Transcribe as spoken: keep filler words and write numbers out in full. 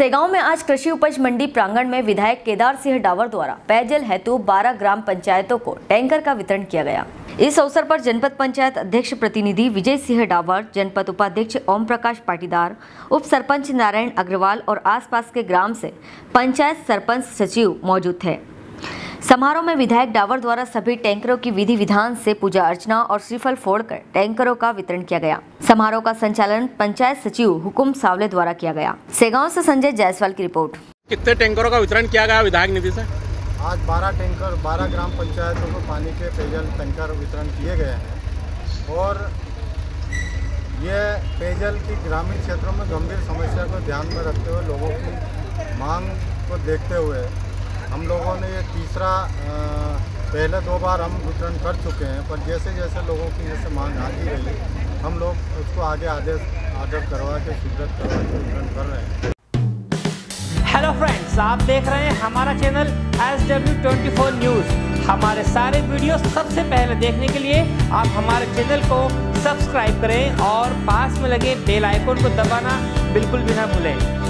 सेगांव में आज कृषि उपज मंडी प्रांगण में विधायक केदार सिंह डावर द्वारा पेयजल हेतु बारह ग्राम पंचायतों को टैंकर का वितरण किया गया। इस अवसर पर जनपद पंचायत अध्यक्ष प्रतिनिधि विजय सिंह डावर, जनपद उपाध्यक्ष ओम प्रकाश पाटीदार, उप सरपंच नारायण अग्रवाल और आसपास के ग्राम से पंचायत सरपंच सचिव मौजूद थे। समारोह में विधायक डावर द्वारा सभी टैंकरों की विधि विधान से पूजा अर्चना और श्रीफल फोड़कर टैंकरों का वितरण किया गया। समारोह का संचालन पंचायत सचिव हुकुम सावले द्वारा किया गया। सेगांव से संजय जायसवाल की रिपोर्ट। कितने टैंकरों का वितरण किया गया विधायक निधि से? आज बारह टैंकर बारह ग्राम पंचायतों को पानी के पेयजल टैंकर वितरण किए गए हैं और ये पेयजल की ग्रामीण क्षेत्रों में गंभीर समस्या को ध्यान में रखते हुए लोगों की मांग को देखते हुए हम लोगों ने ये तीसरा पहले दो बार हम वितरण कर चुके हैं, पर जैसे जैसे लोगों की जैसे मांग आती रही हम लोग उसको आगे आदेश आर्डर करवा के स्वीकृत करवा के वितरण कर रहे हैं। हेलो फ्रेंड्स, आप देख रहे हैं हमारा channel S W twenty four news. हमारे सारे वीडियो सबसे पहले देखने के लिए आप हमारे चैनल को सब्सक्राइब करें और पास में लगे बेल आइकन को दबाना बिल्कुल भी ना भूलें।